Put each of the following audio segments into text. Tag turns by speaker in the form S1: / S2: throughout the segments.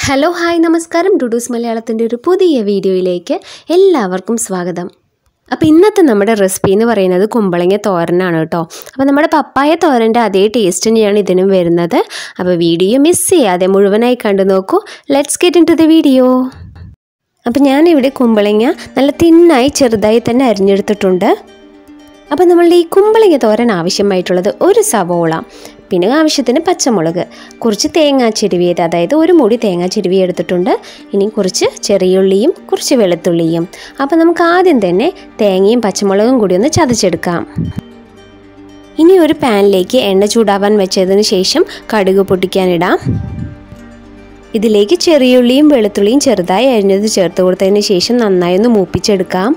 S1: Hello hi നമസ്കാരം ഡുഡൂസ് മലയാളത്തിൻ്റെ ഒരു പുതിയ വീഡിയോയിലേക്ക് എല്ലാവർക്കും സ്വാഗതം. അപ്പോൾ ഇന്നത്തെ നമ്മുടെ റെസിപ്പി എന്ന് പറയുന്നത് കുമ്പളങ്ങ തോരനാണ് കേട്ടോ. അപ്പോൾ നമ്മുടെ പപ്പായ തോരൻ്റെ അതേ ടേസ്റ്റ് തന്നെയാണ് ഇതിനും വരുന്നത്. അപ്പോൾ വീഡിയോ മിസ് ചെയ്യാതെ മുഴുവനായി കണ്ടു നോക്കൂ. Let's get into the video വീഡിയോ. അപ്പോൾ ഞാനിവിടെ കുമ്പളങ്ങ നല്ല തിന്നായി ചെറുതായി തന്നെ അരിഞ്ഞെടുത്തിട്ടുണ്ട്. അപ്പോൾ നമ്മളുടെ ഈ കുമ്പളങ്ങ തോരൻ ആവശ്യമായിട്ടുള്ളത് ഒരു സവോള, പിന്നെ ആവശ്യത്തിന് പച്ചമുളക്, കുറച്ച് തേങ്ങാ ചിരുവിയത്, അതായത് ഒരു മുടി തേങ്ങാ ചിരുവി എടുത്തിട്ടുണ്ട്. ഇനി കുറച്ച് ചെറിയുള്ളിയും കുറച്ച് വെളുത്തുള്ളിയും. അപ്പോൾ നമുക്ക് ആദ്യം തന്നെ തേങ്ങയും പച്ചമുളകും കൂടി ഒന്ന് ചതച്ചെടുക്കാം. ഇനി ഒരു പാനിലേക്ക് എണ്ണ ചൂടാവാൻ വെച്ചതിന് ശേഷം കടുക് പൊട്ടിക്കാനിടാം. ഇതിലേക്ക് ചെറിയുള്ളിയും വെളുത്തുള്ളിയും ചെറുതായി അരിഞ്ഞത് ചേർത്ത് കൊടുത്തതിന് ശേഷം നന്നായി ഒന്ന് മൂപ്പിച്ചെടുക്കാം.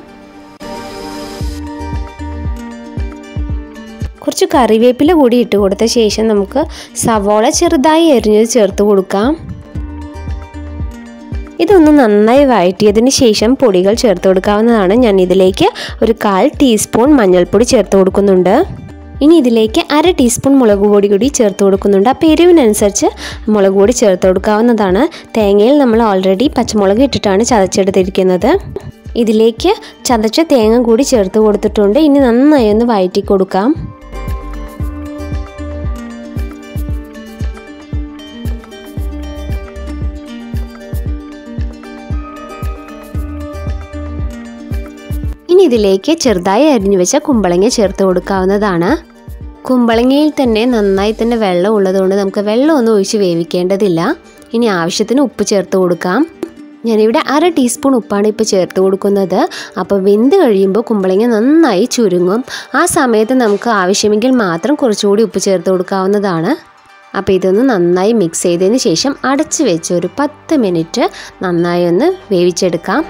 S1: കുറച്ച് കറിവേപ്പില കൂടി ഇട്ട് കൊടുത്ത ശേഷം നമുക്ക് സവോള ചെറുതായി അരിഞ്ഞത് ചേർത്ത് കൊടുക്കാം. ഇതൊന്ന് നന്നായി വഴറ്റിയതിന് ശേഷം പൊടികൾ ചേർത്ത് കൊടുക്കാവുന്നതാണ്. ഞാൻ ഇതിലേക്ക് ഒരു 1/4 ടീസ്പൂൺ മഞ്ഞൾപ്പൊടി ചേർത്ത് കൊടുക്കുന്നുണ്ട്. ഇനി ഇതിലേക്ക് 1/2 ടീസ്പൂൺ മുളക് പൊടി കൂടി ചേർത്ത് കൊടുക്കുന്നുണ്ട്. അപ്പോൾ എരിവിനനുസരിച്ച് മുളക് പൊടി ചേർത്ത് കൊടുക്കാവുന്നതാണ്. തേങ്ങയിൽ നമ്മൾ ഓൾറെഡി പച്ചമുളക് ഇട്ടിട്ടാണ് ചതച്ചെടുത്തിരിക്കുന്നത്. ഇതിലേക്ക് ചതച്ച തേങ്ങ കൂടി ചേർത്ത് കൊടുത്തിട്ടുണ്ട്. ഇനി നന്നായി ഒന്ന് വഴറ്റി കൊടുക്കാം. ഇനി ഇതിലേക്ക് ചെറുതായി അരിഞ്ഞു വെച്ച കുമ്പളങ്ങ ചേർത്ത് കൊടുക്കാവുന്നതാണ്. കുമ്പളങ്ങയിൽ തന്നെ നന്നായി തന്നെ വെള്ളം ഉള്ളതുകൊണ്ട് നമുക്ക് വെള്ളമൊന്നും ഒഴിച്ച് വേവിക്കേണ്ടതില്ല. ഇനി ആവശ്യത്തിന് ഉപ്പ് ചേർത്ത് കൊടുക്കാം. ഞാനിവിടെ 1/2 ടീസ്പൂൺ ഉപ്പാണ് ഇപ്പോൾ ചേർത്ത് കൊടുക്കുന്നത്. അപ്പോൾ വെന്ത് കഴിയുമ്പോൾ കുമ്പളങ്ങ നന്നായി ചുരുങ്ങും. ആ സമയത്ത് നമുക്ക് ആവശ്യമെങ്കിൽ മാത്രം കുറച്ചുകൂടി ഉപ്പ് ചേർത്ത് കൊടുക്കാവുന്നതാണ്. അപ്പോൾ ഇതൊന്ന് നന്നായി മിക്സ് ചെയ്തതിന് ശേഷം അടച്ച് വെച്ച് ഒരു 10 മിനിറ്റ് നന്നായി ഒന്ന് വേവിച്ചെടുക്കാം.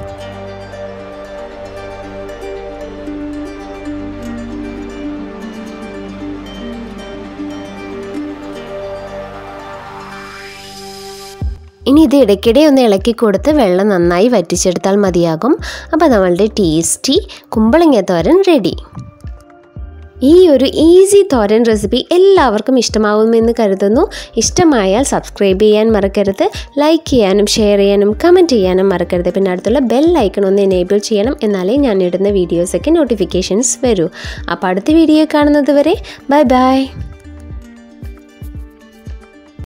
S1: ഇനി ഇത് ഇടയ്ക്കിടെ ഒന്ന് ഇളക്കി കൊടുത്ത് വെള്ളം നന്നായി വറ്റിച്ചെടുത്താൽ മതിയാകും. അപ്പോൾ നമ്മളുടെ ടേസ്റ്റി കുമ്പളങ്ങ തോരൻ റെഡി. ഈ ഒരു ഈസി തോരൻ റെസിപ്പി എല്ലാവർക്കും ഇഷ്ടമാവുമെന്ന് കരുതുന്നു. ഇഷ്ടമായാൽ സബ്സ്ക്രൈബ് ചെയ്യാൻ മറക്കരുത്, ലൈക്ക് ചെയ്യാനും ഷെയർ ചെയ്യാനും കമൻറ്റ് ചെയ്യാനും മറക്കരുത്. പിന്നെ അടുത്തുള്ള ബെൽ ഐക്കൺ ഒന്ന് എനേബിൾ ചെയ്യണം, എന്നാലേ ഞാൻ ഇടുന്ന വീഡിയോസൊക്കെ നോട്ടിഫിക്കേഷൻസ് വരൂ. അപ്പോൾ അടുത്ത വീഡിയോ കാണുന്നത് വരെ ബൈ ബൈ.